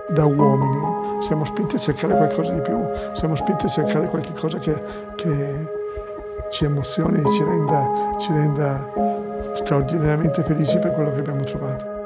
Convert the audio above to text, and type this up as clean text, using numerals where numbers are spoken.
da uomini siamo spinti a cercare qualcosa di più, siamo spinti a cercare qualche cosa che ci emozioni e ci renda straordinariamente felici per quello che abbiamo trovato.